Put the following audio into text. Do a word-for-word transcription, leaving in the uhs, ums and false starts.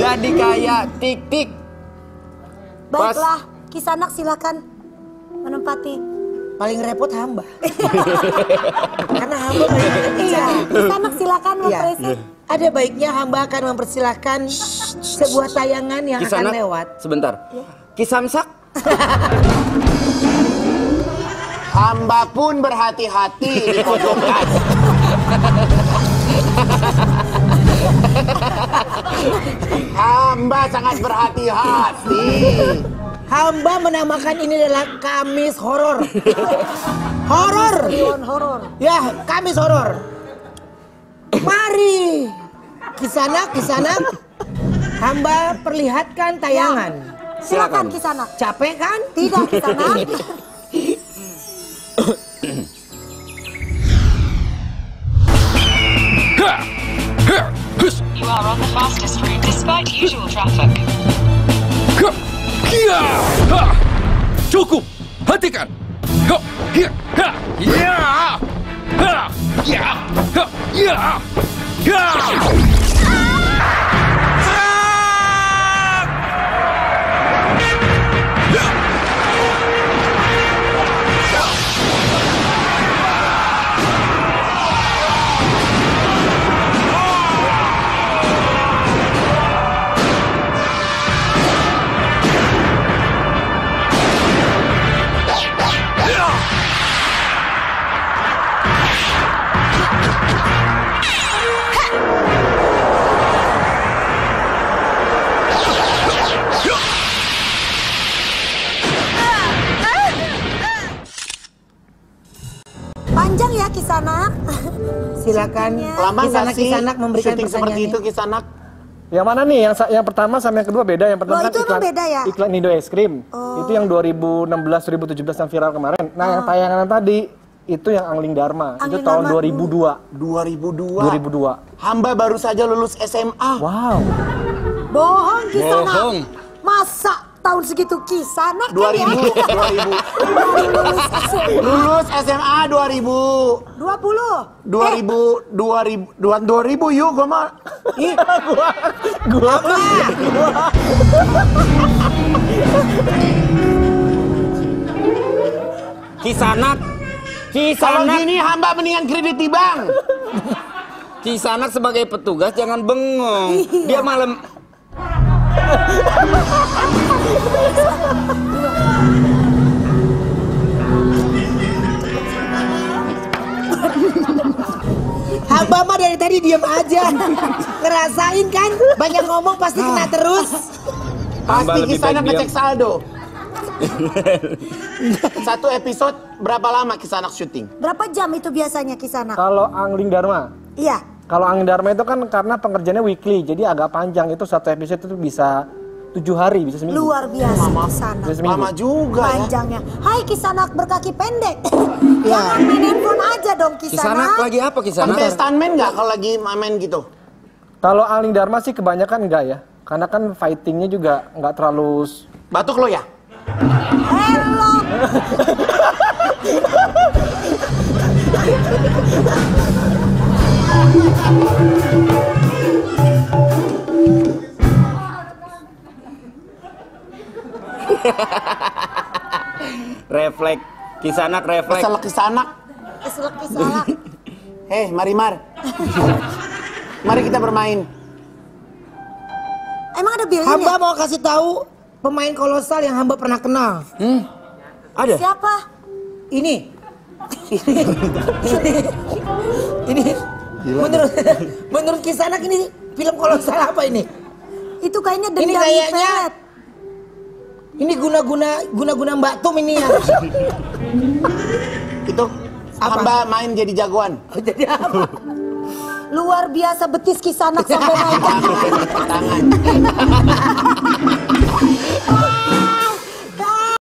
jadi kaya. Tik tik. Baiklah, Kisanak silakan menempati. Paling repot hamba. Karena hamba banyak bicara. Kisanak silakan memperisi. Iya. Ada baiknya hamba akan mempersilahkan sebuah tayangan yang Kisanak, akan lewat. Sebentar. Kisamsak. Hamba pun berhati-hati di pojokan. Hamba sangat berhati-hati. Hamba menamakan ini adalah Kamis Horor. Horor. Dewan horor. Ya, Kamis Horor. Mari. Kisanak, Kisanak. Hamba perlihatkan tayangan. Ya. Silakan Kisanak. Capek kan? Tidak Kisanak. You are on the fastest route despite usual traffic. Cukup, hentikan. Panjang ya Kisanak. Silakan. Lama nggak Kisanak, sih Kisanak memberikan syuting seperti itu pertanyaannya. Kisanak? Yang mana nih? Yang yang pertama sama yang kedua beda. Yang pertama Loh, kan itu emang iklan, beda ya? iklan Nido Es Krim. Oh. Itu yang dua ribu enam belas dua ribu tujuh belas yang viral kemarin. Nah, yang tayangan tadi itu yang Angling Dharma. Angling itu tahun Dharma. dua ribu dua. dua ribu dua. dua ribu dua. Hamba baru saja lulus S M A. Wow. Bohong Kisanak. Bohong. Masa tahun segitu Kisanak dua kan ribu, ya? dua ribu. Lulus S M A dua ribu. dua puluh. dua ribu, dua ribu, dua ribu yuk gua mah. Ih, Gua Kisanak. Kalau Kisanak. gini hamba mendingan kredit di bank. Kisanak sebagai petugas jangan bengong. Dia malam. hamba mah dari tadi diam aja. Ngerasain kan? Banyak ngomong pasti kena terus. Pasti lebih Kisanak baik ngecek saldo. Satu episode berapa lama Kisanak syuting? Berapa jam itu biasanya Kisanak? kalau Angling Dharma. Iya. Kalau Angling Dharma itu kan karena pengerjaannya weekly, jadi agak panjang. Itu satu episode itu bisa tujuh hari, bisa seminggu. Luar biasa Kisanak. Bisa seminggu. Lama juga ya. Panjangnya. Hai Kisanak berkaki pendek. Jangan main handphone aja dong Kisanak Kisanak. lagi apa Kisanak? Pakai stuntman nggak kalau lagi main gitu? Kalau Angling Dharma sih kebanyakan enggak ya. Karena kan fightingnya juga nggak terlalu. Batuk lo ya? Hello. Refleks. Kisanak refleks. Kesel Kisanak. Keselak Kisanak. Eh, mari Mar. Mari kita bermain. Emang ada bilnya? Hamba mau kasih tahu pemain kolosal yang hamba pernah kenal. Hmm. Ada? Siapa? Ini. Ini. Ini. Menurut menurut Kisanak ini film kolosal apa ini? Itu kayaknya Ini dendam kayaknya pelet. ini guna-guna guna-guna Mbak Tum ini ya. Itu Apa? hamba main jadi jagoan. Oh, jadi apa? Luar biasa betis Kisanak sampai naik. Tangan.